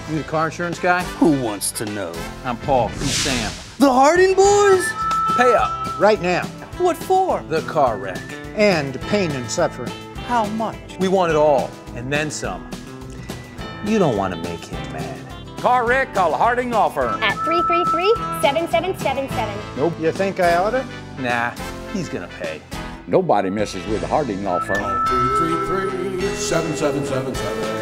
You the car insurance guy? Who wants to know? I'm Paul. Who's Sam? The Harding boys? Pay up. Right now. What for? The car wreck. And pain and suffering. How much? We want it all, and then some. You don't want to make him mad. Car wreck, call Harding Law Firm. At 333-7777. Nope. You think I oughta? Nah, he's gonna pay. Nobody messes with Harding Law Firm. 333-7777.